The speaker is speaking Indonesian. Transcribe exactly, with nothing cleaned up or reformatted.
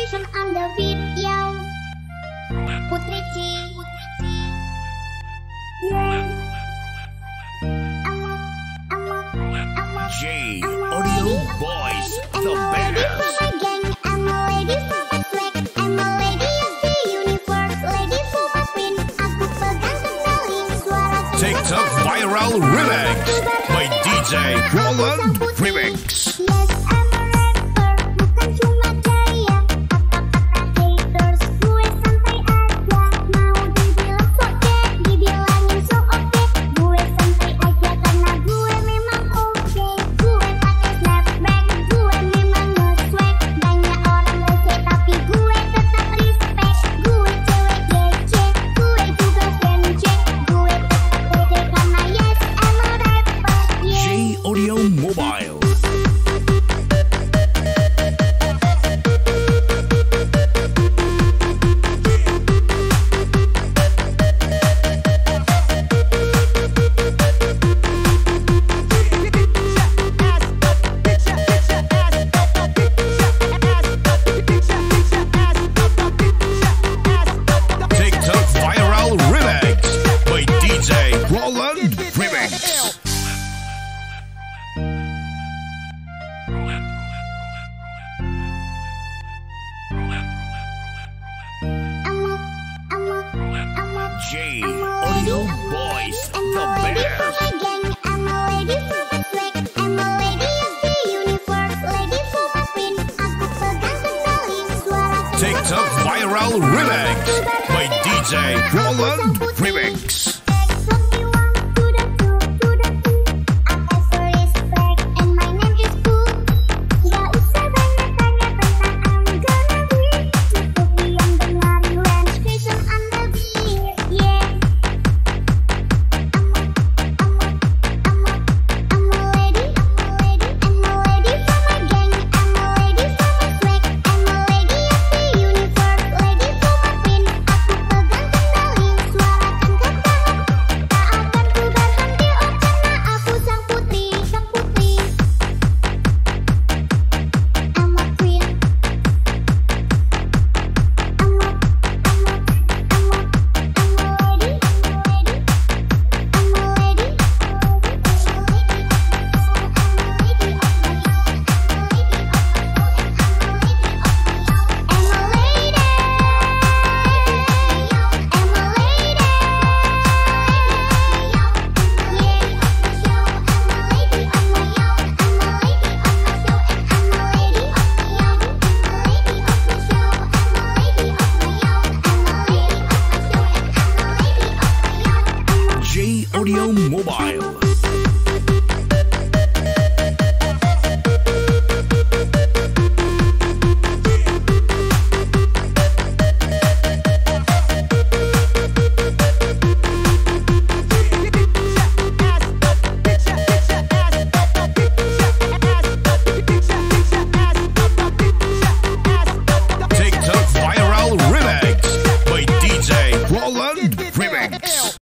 transcription on the video. Putri C. Yeah. I'm a, I'm a, I'm a, J I'm a Audio lady, Boys, I'm the a lady best. for my gang. I'm a lady for my swag. I'm a lady of the universe. Lady for my queen. Aku pegang kendali suara. TikTok viral remix by D J Roland Remix. Yes, I'm a rapper, bukan cuma gaya. Kata-kata haters, gue santai aja. Mau dibilang so dead, dibilangin so oke. Gue santai aja karena gue memang oke. Gue pakai snapback, gue memang nge-swag. Banyak orang receh tapi gue tetap respect. Gue cewek gece, gue juga kenceng. Gue tetap pede karena yes, I'm a rapper. Yeah. J Audio Mobile. TikTok viral remix by D J Roland Remix. I'm a, I'm a, I'm a, J I'm a Audio lady, Boys, I'm the a lady for best. my gang. I'm a lady for my swag. I'm a lady of the universe. Lady for my queen. Aku pegang kendali suara. TikTok viral remix by D J Roland Remix. J Audio Mobile.